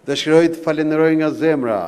Dëshiroj të falenderoj nga zemra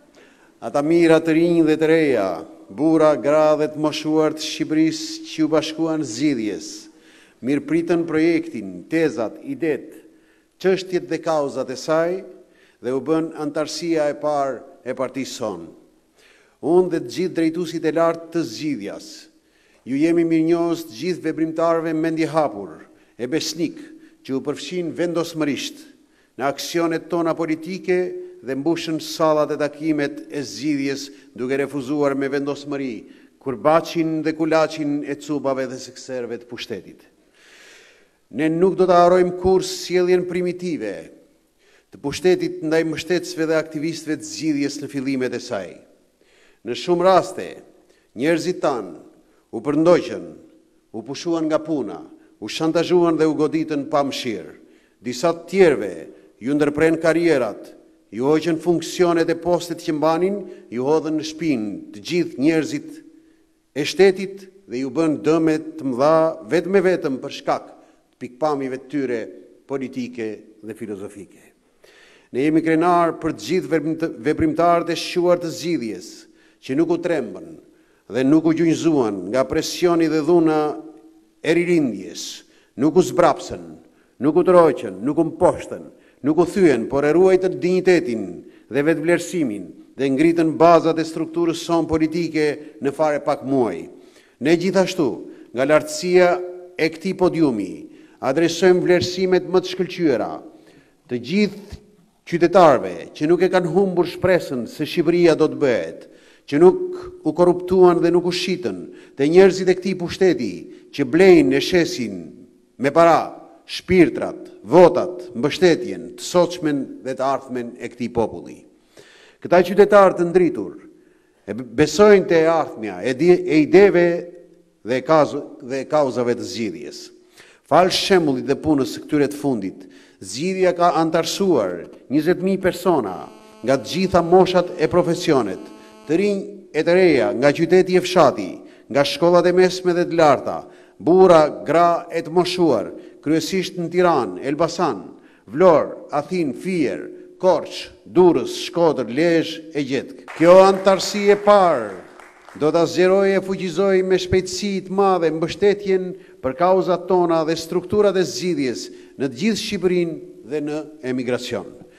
ata mira të rinj dhe të reja, burra, gra dhe të moshuar të Shqipërisë që u bashkuan zgjidhjes, mirëpritën projektin, tezat, idet, çështjet dhe kauzat e saj dhe u bën antarësia e parë e partisë sonë. Unë dhe të gjithë drejtuesit e lartë të zgjidhjas, ju jemi mirënjohës të gjithë veprimtarëve mendje hapur, e besnik që u përfshin vendosmërisht në aksionet tona politike dhe mbushën sallat e takimet e zgjidhjes duke refuzuar me vendosmëri kurbaçin dhe kulaçin e cupave dhe sekserëve të pushtetit. Ne nuk do të harrojmë kurrë sjelljen primitive të pushtetit ndaj mbështetësve dhe aktivistëve të zgjidhjes në fillimet e saj. Në shumë raste, njerëzit tanë u përndoqën, u pushuan nga puna, u shantazhuan dhe u goditën pa mëshirë. Disa të tjerëve ju ndërpren karrierat, ju hoqën funksionet e postet që mbanin, ju hodhën në shpinë të gjithë njerëzit e shtetit dhe ju bën dëme të mëdha vetëm për shkak të pikpamjeve të tyre politike dhe filozofike. Ne jemi krenar për të gjithë veprimtarët e shquar të zgjidhjes, që nuk u trembën dhe nuk u gjunjëzuan nga presioni dhe dhuna e ririndjes, nuk u zbrapsën, nuk u troqën, nuk u mposhtën, nuk u thyen, por e ruajtën dinjitetin dhe vetvlerësimin dhe ngritën bazat e strukturës sonë politike në fare pak muaj. Ne gjithashtu, nga lartësia e këtij podiumi, adresojmë vlerësimet më të shkëlqyera të gjithë qytetarëve që nuk e kanë humbur shpresën se Shqipëria do të bëhet, që nuk u korruptuan dhe nuk u shitën, dhe njerëzit e këtij pushteti që blejnë e shesin me para shpirtrat, votat, mbështetjen, të sotshmen dhe të ardhmen e këtij populli. Këta qytetarë të ndritur e besojnë te e ardhmja e ideve dhe kauzave të zgjidhjes. Fal shembullit dhe punës së këtyre të fundit, zgjidhja ka antarësuar 20.000 persona nga të gjitha moshat e profesionet, të rinj e të reja, nga qyteti e fshati, nga shkollat e mesme dhe të larta, burra, gra e të moshuar, kryesisht në Tiranë, Elbasan, Vlorë, Athinë, Fier, Korçë, Durrës, Shkodër, Lezhë e Gjetk. Kjo antarësi e parë do ta zgjerojë e fuqizojë me shpejtësi të madhe mbështetjen për kauzat tona dhe strukturat e zgjidhjes në të gjithë Shqipërinë dhe në emigracion.